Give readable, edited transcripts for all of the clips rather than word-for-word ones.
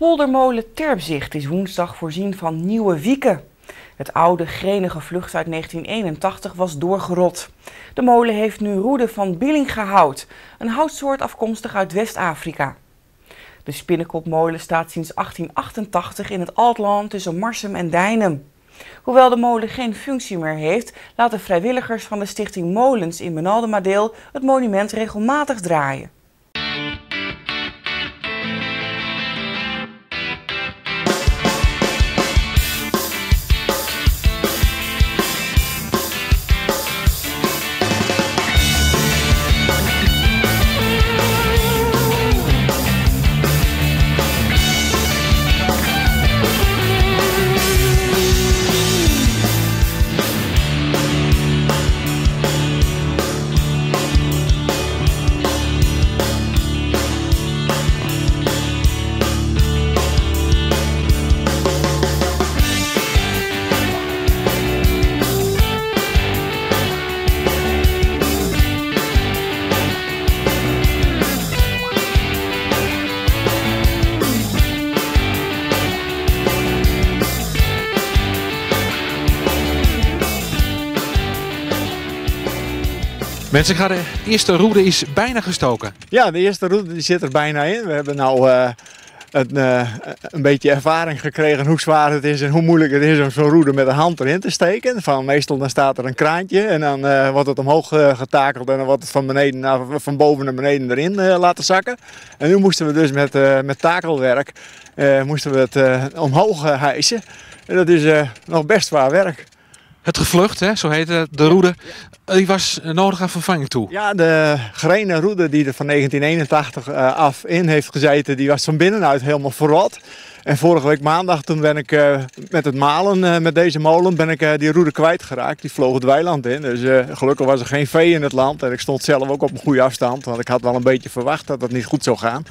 Poldermolen Terpzicht is woensdag voorzien van nieuwe wieken. Het oude grenige vlucht uit 1981 was doorgerot. De molen heeft nu roeden van Billingahout, een houtsoort afkomstig uit West-Afrika. De Spinnekopmolen staat sinds 1888 in het Altland tussen Marsum en Deinem. Hoewel de molen geen functie meer heeft, laten vrijwilligers van de stichting Molens in Benaldemadeel het monument regelmatig draaien. Mensen, de eerste roede is bijna gestoken. Ja, de eerste roede die zit er bijna in. We hebben nou een beetje ervaring gekregen hoe zwaar het is en hoe moeilijk het is om zo'n roede met de hand erin te steken. Meestal dan staat er een kraantje en dan wordt het omhoog getakeld en dan wordt het van boven naar beneden erin laten zakken. En nu moesten we dus met takelwerk omhoog hijsen. En dat is nog best zwaar werk. Het gevlucht, hè, zo heet de roede, die was nodig aan vervanging toe. Ja, de grenen roede die er van 1981 af in heeft gezeten, die was van binnenuit helemaal verrot. En vorige week maandag toen ben ik met het malen met deze molen die roede kwijtgeraakt. Die vloog het weiland in. Dus gelukkig was er geen vee in het land. En ik stond zelf ook op een goede afstand, want ik had wel een beetje verwacht dat het niet goed zou gaan.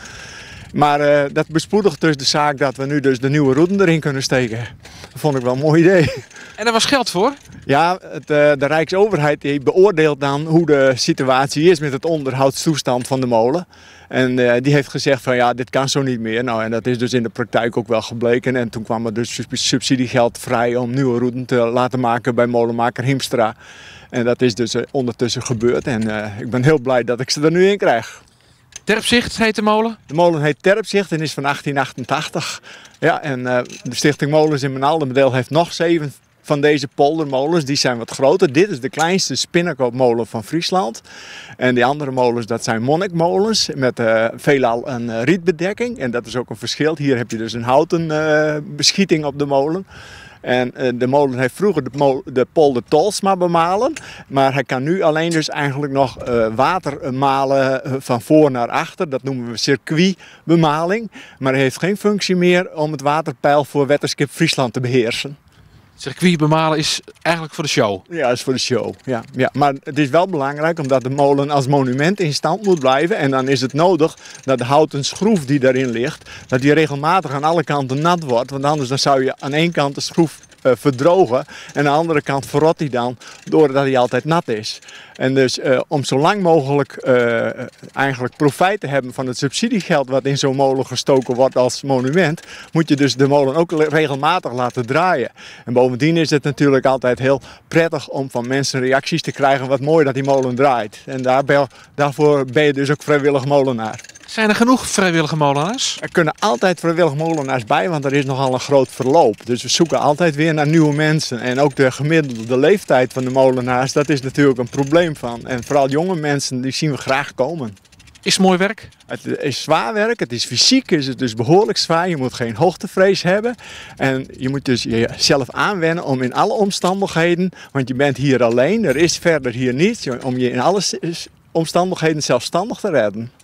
Maar dat bespoedigt dus de zaak dat we nu dus de nieuwe roeden erin kunnen steken. Dat vond ik wel een mooi idee. En daar was geld voor? Ja, de Rijksoverheid die beoordeelt dan hoe de situatie is met het onderhoudstoestand van de molen. En die heeft gezegd van ja, dit kan zo niet meer. Nou, en dat is dus in de praktijk ook wel gebleken. En toen kwam er dus subsidiegeld vrij om nieuwe roeden te laten maken bij molenmaker Hiemstra. En dat is dus ondertussen gebeurd. En ik ben heel blij dat ik ze er nu in krijg. Terpzicht heet de molen? De molen heet Terpzicht en is van 1888. Ja, en de stichting Molens in Benaldemadeel heeft nog 7 van deze poldermolens. Die zijn wat groter. Dit is de kleinste spinnekopmolen van Friesland. En die andere molens, dat zijn monnikmolens met veelal een rietbedekking. En dat is ook een verschil. Hier heb je dus een houten beschieting op de molen. En de molen heeft vroeger de polder Tolsma bemalen, maar hij kan nu alleen dus eigenlijk nog water malen van voor naar achter. Dat noemen we circuitbemaling, maar hij heeft geen functie meer om het waterpeil voor Wetterskip Friesland te beheersen. Circuit bemalen is eigenlijk voor de show? Ja, is voor de show. Ja. Maar het is wel belangrijk omdat de molen als monument in stand moet blijven. En dan is het nodig dat de houten schroef die daarin ligt, dat die regelmatig aan alle kanten nat wordt. Want anders dan zou je aan één kant de schroef verdrogen en aan de andere kant verrot hij dan doordat hij altijd nat is. En dus om zo lang mogelijk eigenlijk profijt te hebben van het subsidiegeld wat in zo'n molen gestoken wordt als monument, moet je dus de molen ook regelmatig laten draaien. En bovendien is het natuurlijk altijd heel prettig om van mensen reacties te krijgen wat mooi dat die molen draait. En daarvoor ben je dus ook vrijwillig molenaar. Zijn er genoeg vrijwillige molenaars? Er kunnen altijd vrijwillig molenaars bij, want er is nogal een groot verloop. Dus we zoeken altijd weer naar nieuwe mensen. En ook de gemiddelde leeftijd van de molenaars, dat is natuurlijk een probleem van. En vooral jonge mensen, die zien we graag komen. Is het mooi werk? Het is zwaar werk, het is fysiek, is het dus behoorlijk zwaar. Je moet geen hoogtevrees hebben. En je moet dus jezelf aanwennen om in alle omstandigheden, want je bent hier alleen, er is verder hier niets, om je in alle omstandigheden zelfstandig te redden.